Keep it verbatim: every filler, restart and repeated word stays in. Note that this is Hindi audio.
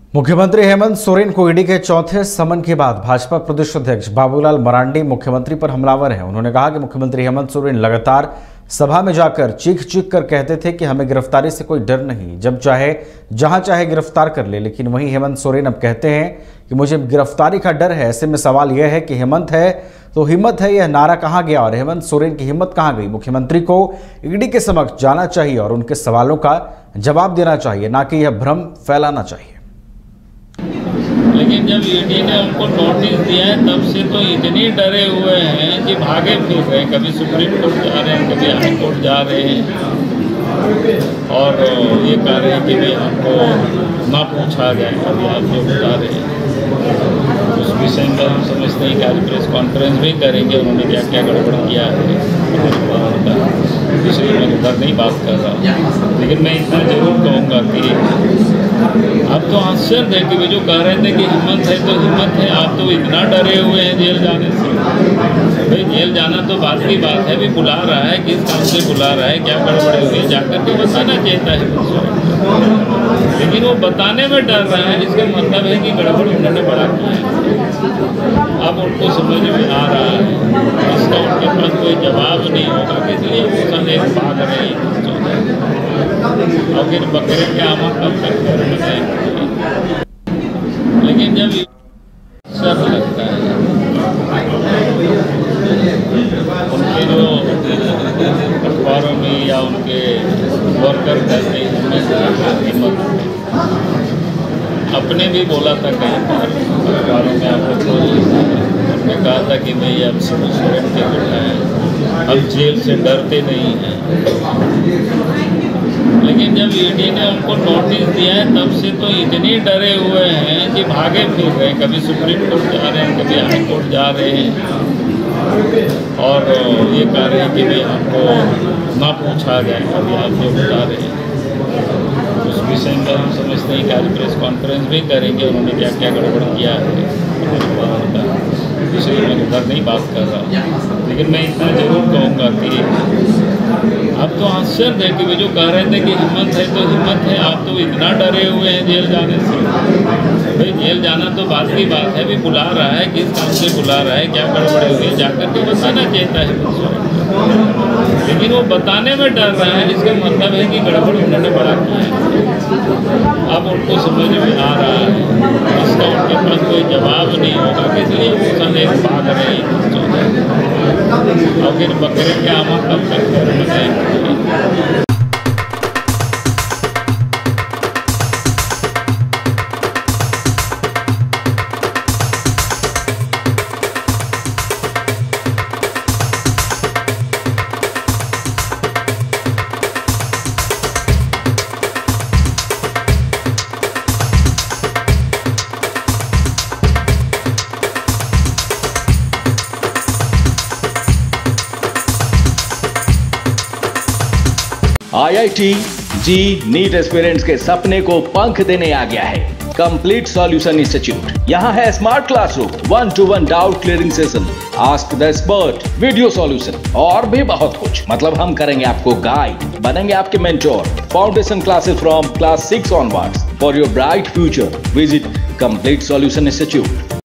मुख्यमंत्री हेमंत सोरेन को ईडी के चौथे समन के बाद भाजपा प्रदेश अध्यक्ष बाबूलाल मरांडी मुख्यमंत्री पर हमलावर हैं। उन्होंने कहा कि मुख्यमंत्री हेमंत सोरेन लगातार सभा में जाकर चीख चीख कर कहते थे कि हमें गिरफ्तारी से कोई डर नहीं, जब चाहे जहां चाहे गिरफ्तार कर ले। लेकिन वहीं हेमंत सोरेन अब कहते हैं कि मुझे गिरफ्तारी का डर है। ऐसे में सवाल यह है कि हेमंत है तो हिम्मत है, यह नारा कहां गया और हेमंत सोरेन की हिम्मत कहां गई। मुख्यमंत्री को ईडी के समक्ष जाना चाहिए और उनके सवालों का जवाब देना चाहिए, ना कि यह भ्रम फैलाना चाहिए। लेकिन जब ईडी ने उनको नोटिस दिया है तब से तो इतने डरे हुए हैं कि भागे फिर रहे हैं। कभी सुप्रीम कोर्ट जा रहे हैं, कभी हाई कोर्ट जा रहे हैं और ये कह रहे हैं कि भाई हमको ना पूछा जाए। अभी आप जो बता रहे हैं उस विषय में हम समझते हैं कि आज प्रेस कॉन्फ्रेंस भी करेंगे उन्होंने क्या क्या गड़बड़ किया है, इसलिए मैं उधर नहीं बात कर रहा हूँ। लेकिन मैं इतना जरूर कहूँगा कि अब तो आश्चर्य है कि वे जो कह रहे थे कि हिम्मत है तो हिम्मत है, आप तो इतना डरे हुए हैं जेल जाने से। भाई जेल जाना तो बात की बात है, भी बुला रहा है, किस काम से बुला रहा है, क्या गड़बड़े हुए जाकर के बताना चाहता है, लेकिन वो बताने में डर रहा है। इसका मतलब है कि गड़बड़ उन्होंने बड़ा किया है। अब उनको समझ में आ रहा है, इसका उनके पास कोई जवाब नहीं होगा, इसलिए वो सने भाग रहे हैं। और फिर बकरे के आमा कब तक घर में, लेकिन जब सब लगता है उनके जो अखबारों में या उनके वर्कर करते हैं हिम्मत, अपने भी बोला था कहीं पर अखबारों में, आपको उन्होंने कहा था कि भाई अब सोरेन के बेटा है, अब जेल से डरते नहीं हैं। लेकिन जब ईडी ने उनको नोटिस दिया है तब से तो इतने डरे हुए हैं कि भागे फिर रहे हैं। कभी सुप्रीम कोर्ट जा रहे हैं, कभी हाई कोर्ट जा रहे हैं और ये कह रहे हैं कि भाई हमको ना पूछा जाए। अभी आप जो बता रहे हैं उस विषय में हम समझते हैं कि आज प्रेस कॉन्फ्रेंस भी करेंगे उन्होंने क्या क्या गड़बड़ किया है, इसलिए मैं उधर नहीं बात कर रहा हूँ। लेकिन मैं इतना जरूर कहूँगा कि अब तो आश्चर्य है कि वे जो कह रहे थे कि हिम्मत है तो हिम्मत है, आप तो इतना डरे हुए हैं जेल जाने से। भाई जेल जाना तो बात की बात है, भी बुला रहा है, किस काम से बुला रहा है, क्या गड़बड़े हुए जाकर के बताना चाहता है, लेकिन वो बताने में डर रहा है। इसका मतलब है कि गड़बड़ उन्होंने बड़ा किया है। अब उनको समझ में आ रहा है, इसका उनके पास कोई जवाब नहीं होगा, इसलिए वो सने भाग रहे हैं। और फिर बकरे के आमा कब तक घर में जाएंगे। I I T JEE NEET aspirants के सपने को पंख देने आ गया है कंप्लीट सॉल्यूशन इंस्टीट्यूट। यहाँ है smart classroom, one to one doubt clearing session, ask the expert, video solution और भी बहुत कुछ। मतलब हम करेंगे आपको गाइड, बनेंगे आपके mentor. Foundation classes from class six onwards for your bright future. Visit complete solution institute.